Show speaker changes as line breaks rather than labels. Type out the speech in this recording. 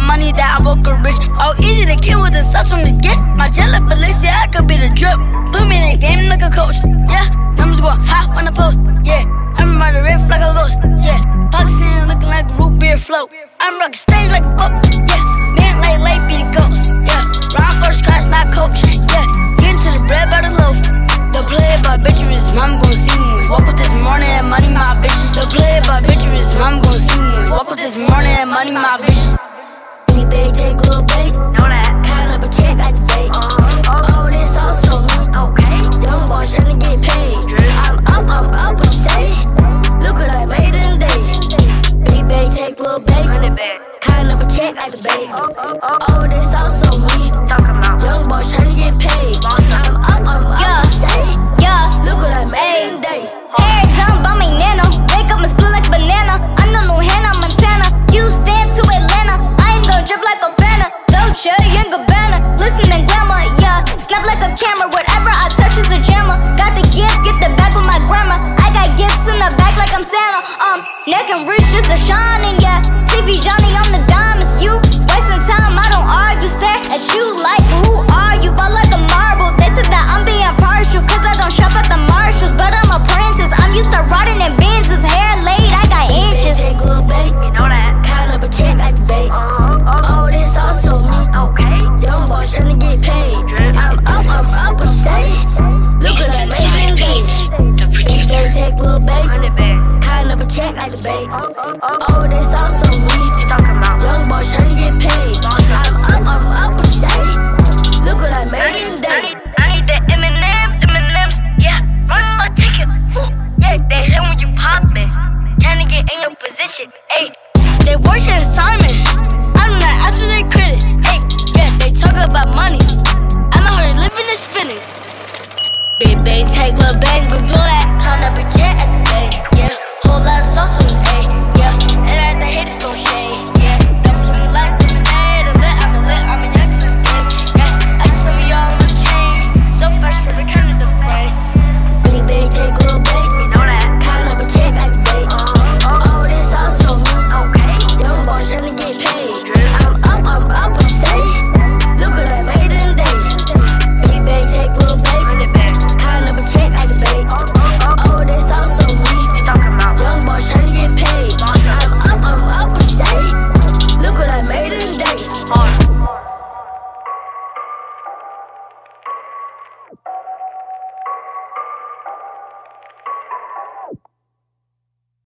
got money that I woke up rich. O-Eazy the kid with the sauce from the get. My jelly Felicia, I could be the drip. Put me in the game like a coach. Yeah, numbers go hot on the post. Yeah, I'm about to riff like a ghost. Yeah, pockets in looking like a root beer float. I'm rocking stage like a boat. Yeah, man like late be the ghost. Yeah, round first class, not coach. Yeah, get into the bread by the loaf. The play by bitches, mom gon' see me. Woke up this morning and money my bitch. The play by bitches, mom gon' see me. Woke up this morning and money my bitch. Any bait, take a little bait.
Know that.
Kind of a check, I debate. Oh, this also me.
Okay.
Young boy tryna get paid. I'm up, what you say? Look what I made in a day. Big bait, take a little bait.
Run it back.
Kind of a check, I debate. Oh, this also me.
Talking about.
Young boy tryna get paid. I'm up, what you say?
Yeah,
Look what I made in a day.
hair done by my nana. Wake up and split like banana. I'm no new Hannah Montana. Houston to Atlanta. I ain't gon' drip like a Fanta. Dolce and Gabbana. Listen and glamour, yeah. Snap like a camera. Whatever I touch is a jammer. Got the gift, get the bag with my grandma. I got gifts in the back like I'm Santa. Neck and wrist just a shining, yeah. TV Johnny, I'm the diamonds. You wasting time, I don't argue. Stare at you like who are you? Ball like a marble. They said that I'm being partial, cause I don't shop at the Marshalls. But I'm a princess, I'm used to riding in Benz's. Hair laid, I got inches.
Take a little bait.
You know that.
Kind of a check, I debate. Oh, this also me.
Okay.
Young boy tryna get paid. I'm up, what you say? Look what I made in a day.
The producer.
Take a little bait.
Run it back.
Kind of a check, I debate.